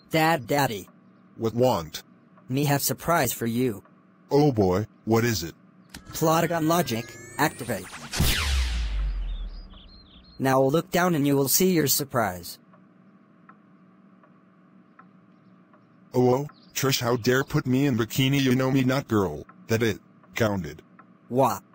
Daddy. What want? Me have surprise for you. Oh boy, what is it? Plotagon logic, activate. Now look down and you will see your surprise. Oh, Trish, how dare put me in bikini, you know me not girl, that it, counted. Wha?